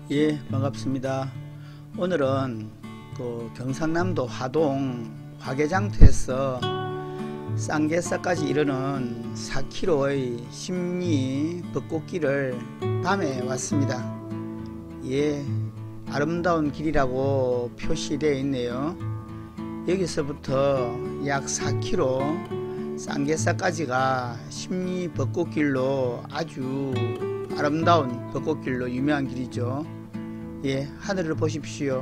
예, 반갑습니다. 오늘은 경상남도 화동 화개장터에서 쌍계사까지 이르는 4km의 심리 벚꽃길을 밤에 왔습니다. 예, 아름다운 길이라고 표시되어 있네요. 여기서부터 약 4km 쌍계사까지가 심리 벚꽃길로 아주 아름다운 벚꽃길로 유명한 길이죠. 예, 하늘을 보십시오.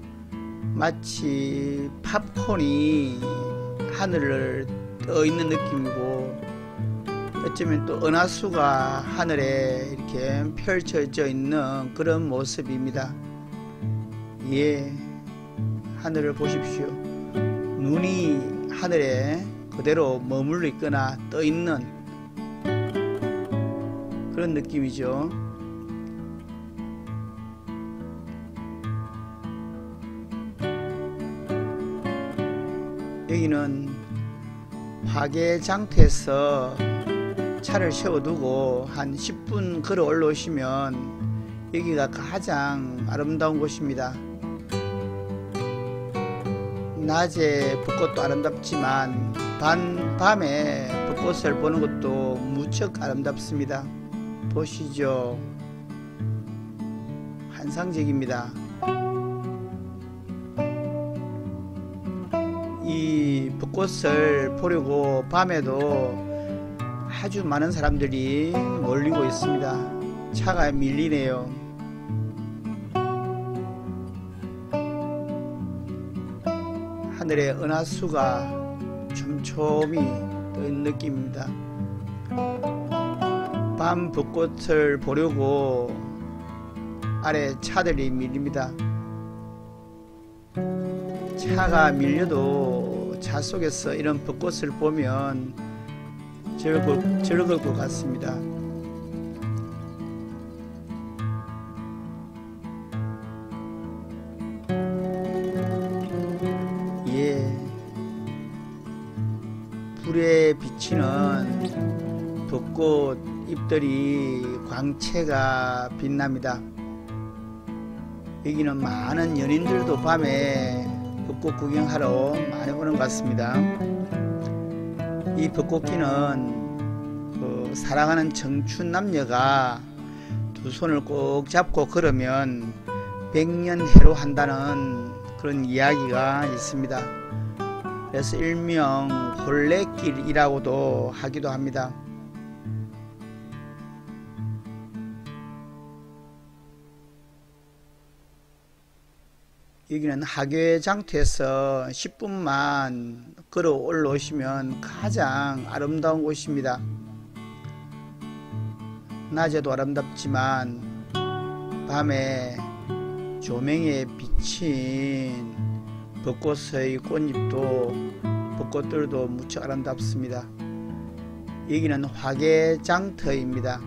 마치 팝콘이 하늘을 떠 있는 느낌이고, 어쩌면 또 은하수가 하늘에 이렇게 펼쳐져 있는 그런 모습입니다. 예, 하늘을 보십시오. 눈이 하늘에 그대로 머물러 있거나 떠 있는 그런 느낌이죠. 여기는 화개장터에서 차를 세워두고 한 10분 걸어 올라오시면 여기가 가장 아름다운 곳입니다. 낮에 벚꽃도 아름답지만 밤에 벚꽃을 보는 것도 무척 아름답습니다. 보시죠. 환상적입니다. 이 벚꽃을 보려고 밤에도 아주 많은 사람들이 몰리고 있습니다. 차가 밀리네요. 하늘에 은하수가 촘촘히 떠있는 느낌입니다. 밤 벚꽃을 보려고 아래 차들이 밀립니다. 차가 밀려도 차 속에서 이런 벚꽃을 보면 즐거울 것 같습니다. 예, 불에 비치는 벚꽃 잎들이 광채가 빛납니다. 여기는 많은 연인들도 밤에 벚꽃 구경하러 많이 오는 것 같습니다. 이 벚꽃길은 사랑하는 청춘 남녀가 두 손을 꼭 잡고 걸으면 백년해로 한다는 그런 이야기가 있습니다. 그래서 일명 혼례길이라고도 하기도 합니다. 여기는 화개장터에서 10분만 걸어 올라오시면 가장 아름다운 곳입니다. 낮에도 아름답지만 밤에 조명에 비친 벚꽃의 벚꽃들도 무척 아름답습니다. 여기는 화개장터입니다.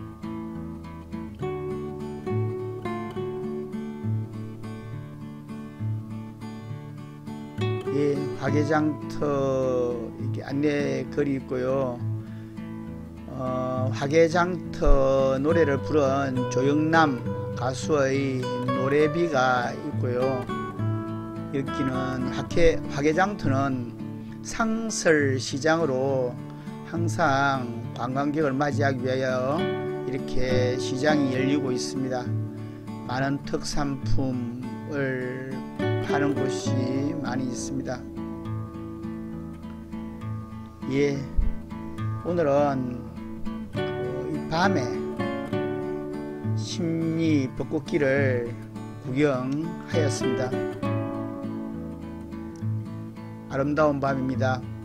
예, 화개장터 이렇게 안내글이 있고요. 화개장터 노래를 부른 조영남 가수의 노래비가 있고요. 여기는 화개장터는 상설시장으로 항상 관광객을 맞이하기 위하여 이렇게 시장이 열리고 있습니다. 많은 특산품을 하는 곳이 많이 있습니다. 예, 오늘은 이 밤에 심리 벚꽃길을 구경하였습니다. 아름다운 밤입니다.